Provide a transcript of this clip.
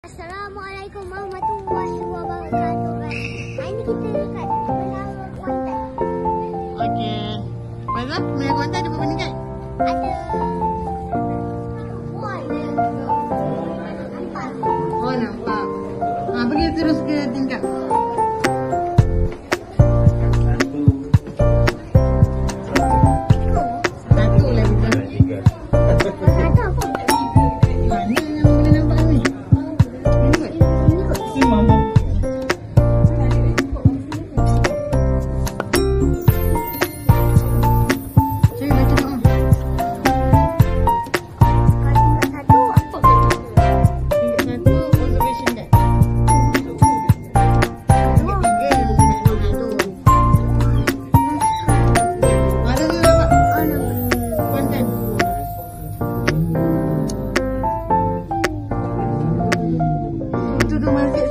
Assalamualaikum warahmatullahi wabarakatuh. Hari ni kita dekat menara kuantan. Okey. Baiklah, menara kuantan ada berapa tingkat? Ada 4. Oh, nampak. Pergi terus ke tingkat. Satu lagi tu. Satu apa? Mana yang boleh nampak ni? Ini kot. Memang. Saya baca doa. Itu tu masih